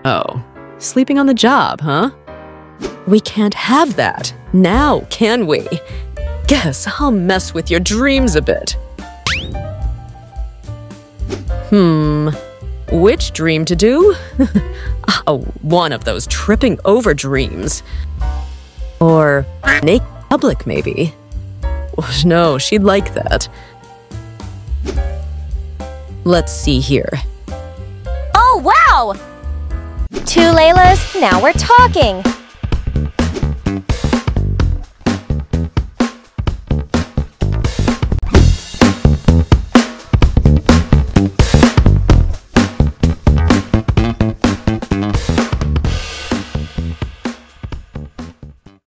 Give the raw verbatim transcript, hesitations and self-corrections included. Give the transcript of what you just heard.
Oh, sleeping on the job, huh? We can't have that. Now, can we? Guess I'll mess with your dreams a bit. Hmm, which dream to do? Oh, one of those tripping over dreams. Or naked public, maybe. No, she'd like that. Let's see here. Oh, wow! Two Laylas, now we're talking.